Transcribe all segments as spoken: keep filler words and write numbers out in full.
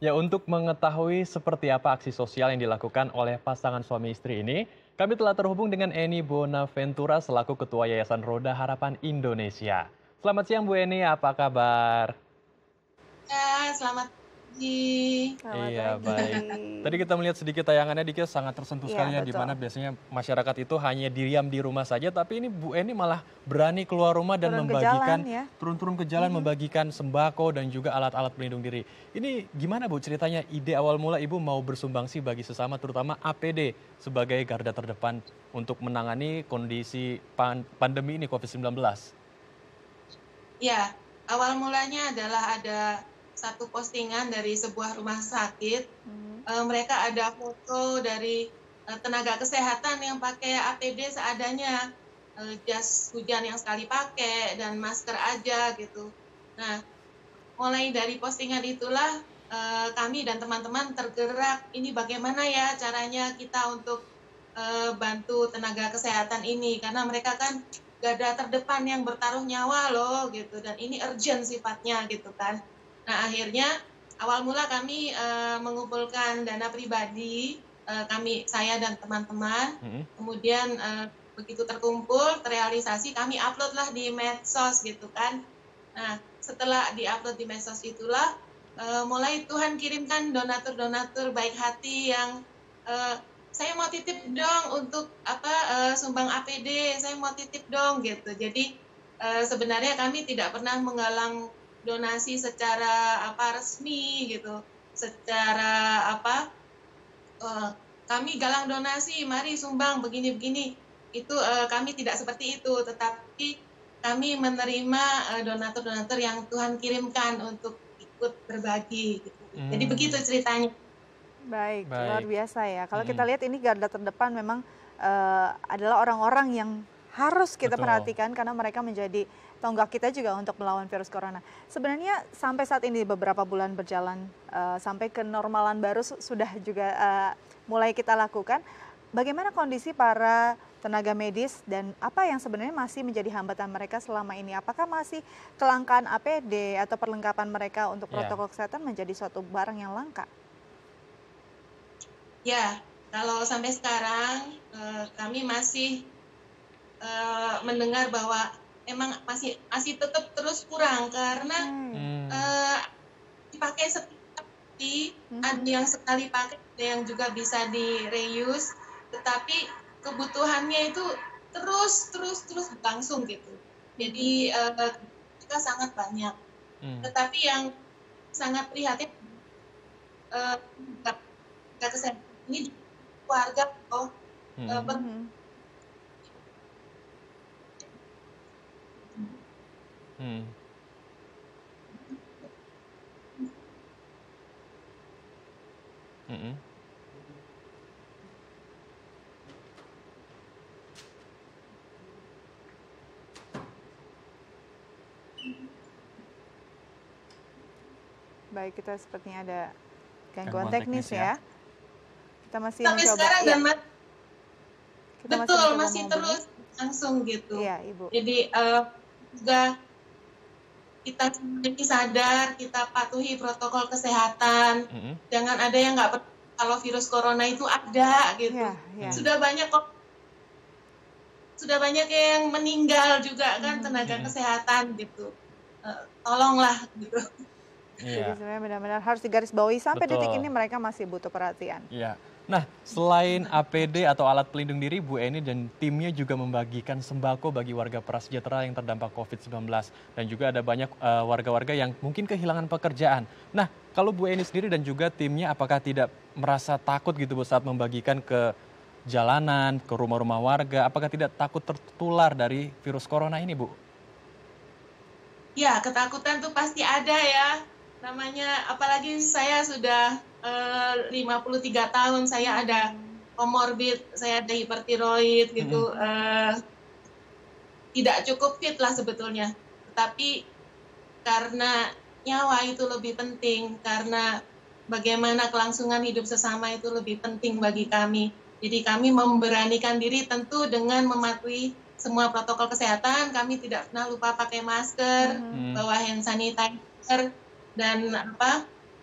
Ya, untuk mengetahui seperti apa aksi sosial yang dilakukan oleh pasangan suami istri ini, kami telah terhubung dengan Eni Bonaventura selaku Ketua Yayasan Roda Harapan Indonesia. Selamat siang Bu Eni, apa kabar? Ya, selamat pagi. Selamat Iya, pagi. baik. Tadi kita melihat sedikit tayangannya, dikit sangat tersentuh Iya, sekali ya, di betul. mana biasanya masyarakat itu hanya diam di rumah saja, tapi ini Bu Eni malah berani keluar rumah dan Turun ke jalan membagikan, ya. turun-turun ke jalan membagikan sembako dan juga alat-alat pelindung diri. Ini gimana Bu ceritanya, ide awal mula Ibu mau bersumbangsi bagi sesama, terutama A P D sebagai garda terdepan untuk menangani kondisi pan- pandemi ini covid sembilan belas? Ya, awal mulanya adalah ada satu postingan dari sebuah rumah sakit. Mhm. Eh, mereka ada foto dari eh, tenaga kesehatan yang pakai A P D seadanya, eh, jas hujan yang sekali pakai dan masker aja gitu. Nah, mulai dari postingan itulah eh, kami dan teman-teman tergerak. Ini bagaimana ya caranya kita untuk eh, bantu tenaga kesehatan ini, karena mereka kan garda terdepan yang bertaruh nyawa loh gitu, dan ini urgent sifatnya gitu kan. Nah, akhirnya awal mula kami eh, mengumpulkan dana pribadi, eh, kami saya dan teman-teman. Mm-mm. Kemudian eh, begitu terkumpul, terrealisasi, kami upload lah di medsos gitu kan. Nah, setelah diupload di medsos itulah eh, mulai Tuhan kirimkan donatur-donatur baik hati yang eh, saya mau titip dong untuk apa eh, sumbang A P D, saya mau titip dong gitu. Jadi eh, sebenarnya kami tidak pernah menggalang donasi secara apa resmi gitu, secara apa eh, kami galang donasi, mari sumbang begini-begini. Itu eh, kami tidak seperti itu, tetapi kami menerima eh, donatur-donatur yang Tuhan kirimkan untuk ikut berbagi gitu. Jadi Hmm, begitu ceritanya. Baik, luar baik. biasa ya. Kalau kita Mm-mm. lihat ini garda terdepan memang eh, adalah orang-orang yang harus kita Betul. perhatikan karena mereka menjadi tonggak kita juga untuk melawan virus corona. Sebenarnya sampai saat ini beberapa bulan berjalan eh, sampai kenormalan baru su- sudah juga eh, mulai kita lakukan. Bagaimana kondisi para tenaga medis dan apa yang sebenarnya masih menjadi hambatan mereka selama ini? Apakah masih kelangkaan A P D atau perlengkapan mereka untuk Ya. protokol kesehatan menjadi suatu barang yang langka? Ya, kalau sampai sekarang eh, kami masih eh, mendengar bahwa emang masih masih tetap terus kurang karena Hmm. Hmm, eh, dipakai setiap hari, ada Mhm. yang sekali pakai, ada yang juga bisa di reuse, tetapi kebutuhannya itu terus terus terus berlangsung gitu. Jadi eh, kita sangat banyak. hmm, Tetapi yang sangat prihatin eh, tenaga kesehatan ini keluarga loh. hmm, Eh, ber- Mhm. hmm. Mm-mm. Baik, kita sepertinya ada Gangguan gangguan teknis teknis ya. ya. Kita masih sampai mencoba, sekarang ya, dan ma- kita masih betul mencoba masih menghubungi. terus langsung gitu. Iya, Ibu. Jadi eh, juga kita semua ini sadar, kita patuhi protokol kesehatan. Mm-mm. Jangan ada yang nggak percaya kalau virus corona itu ada gitu. Iya, iya. Sudah banyak kok, sudah banyak yang meninggal juga kan Mhm. tenaga Mhm. kesehatan gitu. Eh, tolonglah gitu. Jadi Iya, sebenarnya benar-benar harus digarisbawahi sampai detik betul. ini mereka masih butuh perhatian. Iya. Nah, selain A P D atau alat pelindung diri, Bu Eni dan timnya juga membagikan sembako bagi warga prasejahtera yang terdampak covid sembilan belas. Dan juga ada banyak eh, warga-warga yang mungkin kehilangan pekerjaan. Nah, kalau Bu Eni sendiri dan juga timnya apakah tidak merasa takut gitu Bu saat membagikan ke jalanan, ke rumah-rumah warga? Apakah tidak takut tertular dari virus corona ini, Bu? Ya, ketakutan tuh pasti ada ya. Namanya, apalagi saya sudah eh, lima puluh tiga tahun, saya ada komorbid, saya ada hipertiroid gitu. Mm-mm. eh, tidak cukup fit lah sebetulnya. Tetapi karena nyawa itu lebih penting, karena bagaimana kelangsungan hidup sesama itu lebih penting bagi kami. Jadi kami memberanikan diri tentu dengan mematuhi semua protokol kesehatan. Kami tidak pernah lupa pakai masker, Mhm. Hmm. bawa hand sanitizer, dan apa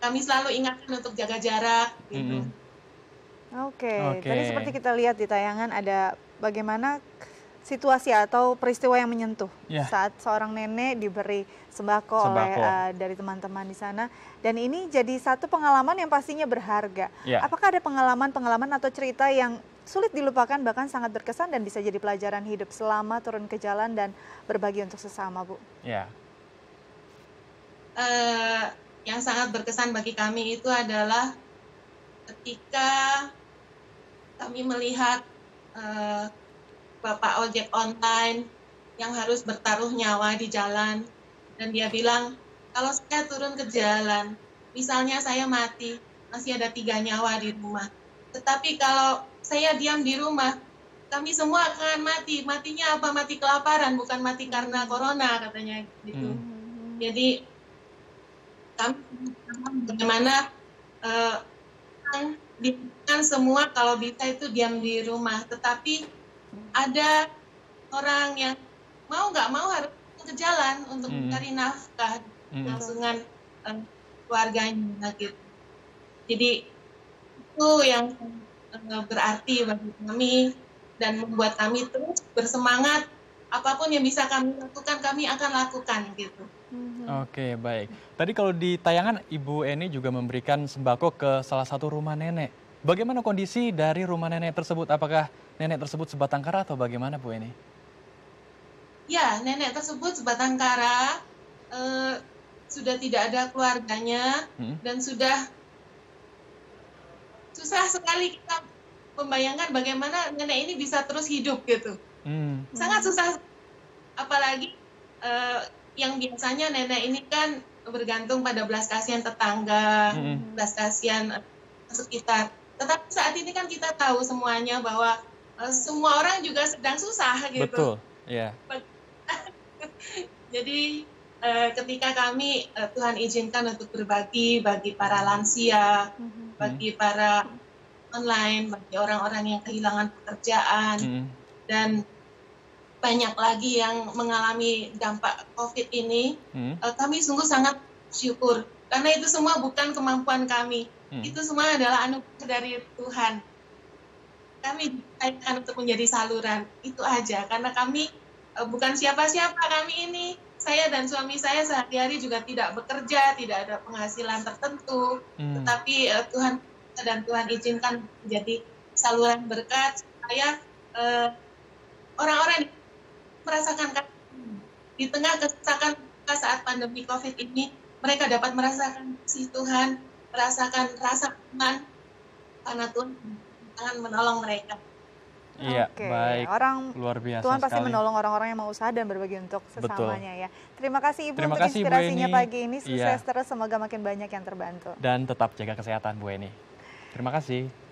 kami selalu ingatkan untuk jaga jarak gitu. Mm-mm. Oke, Oke. tadi seperti kita lihat di tayangan ada bagaimana situasi atau peristiwa yang menyentuh Ya. saat seorang nenek diberi sembako, oleh Sembako. uh, dari teman-teman di sana, dan ini jadi satu pengalaman yang pastinya berharga. Ya. Apakah ada pengalaman-pengalaman atau cerita yang sulit dilupakan bahkan sangat berkesan dan bisa jadi pelajaran hidup selama turun ke jalan dan berbagi untuk sesama, Bu? Ya. Eh, yang sangat berkesan bagi kami itu adalah ketika kami melihat eh, Bapak ojek online yang harus bertaruh nyawa di jalan, dan dia bilang, kalau saya turun ke jalan, misalnya saya mati, masih ada tiga nyawa di rumah. Tetapi kalau saya diam di rumah, kami semua akan mati. Matinya apa? Mati kelaparan, bukan mati karena corona, katanya gitu. Hmm. Jadi kami bagaimana eh, diingatkan semua kalau bisa itu diam di rumah, tetapi ada orang yang mau nggak mau harus ke jalan untuk Mm. mencari nafkah, Mm. langsungan eh, keluarganya gitu. Jadi itu yang eh, berarti bagi kami dan membuat kami terus bersemangat, apapun yang bisa kami lakukan kami akan lakukan gitu. Oke, baik. Tadi kalau di tayangan Ibu Eni juga memberikan sembako ke salah satu rumah nenek. Bagaimana kondisi dari rumah nenek tersebut? Apakah nenek tersebut sebatang kara atau bagaimana, Bu Eni? Ya, nenek tersebut sebatang kara, eh, sudah tidak ada keluarganya, Hmm. dan sudah susah sekali kita membayangkan bagaimana nenek ini bisa terus hidup gitu. Hmm. Sangat susah, apalagi eh, yang biasanya nenek ini kan bergantung pada belas kasihan tetangga, Mm-mm. belas kasihan eh, sekitar. Tetapi saat ini kan kita tahu semuanya bahwa eh, semua orang juga sedang susah gitu. Betul, ya. Jadi eh, ketika kami eh, Tuhan izinkan untuk berbagi bagi para lansia, bagi para online, bagi orang-orang yang kehilangan pekerjaan, Mm-mm. dan banyak lagi yang mengalami dampak COVID ini, Hmm. eh, kami sungguh sangat bersyukur. Karena itu semua bukan kemampuan kami. Hmm. Itu semua adalah anugerah dari Tuhan. Kami dipercayakan untuk menjadi saluran. Itu aja. Karena kami eh, bukan siapa-siapa kami ini. Saya dan suami saya sehari-hari juga tidak bekerja, tidak ada penghasilan tertentu. Hmm. Tetapi eh, Tuhan dan Tuhan izinkan menjadi saluran berkat supaya eh, orang-orang merasakan di tengah kesesakan saat pandemi COVID ini, mereka dapat merasakan kasih Tuhan, merasakan rasa aman, karena Tuhan akan menolong mereka. Iya, Oke, baik. orang Luar biasa Tuhan pasti sekali. menolong orang-orang yang mau usaha dan berbagi untuk sesamanya ya. Terima kasih Ibu Terima untuk kasih, Bu inspirasinya Eni. pagi ini. Iya. Sukses terus, semoga makin banyak yang terbantu. Dan tetap jaga kesehatan, Bu Eni. Terima kasih.